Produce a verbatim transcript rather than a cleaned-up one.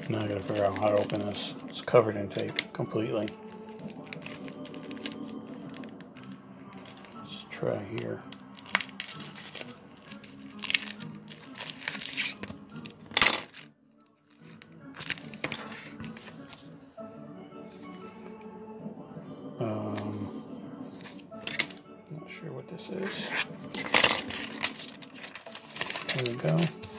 Now I gotta figure out how to open this. It's covered in tape completely. Let's try here. Um, not sure what this is. There we go.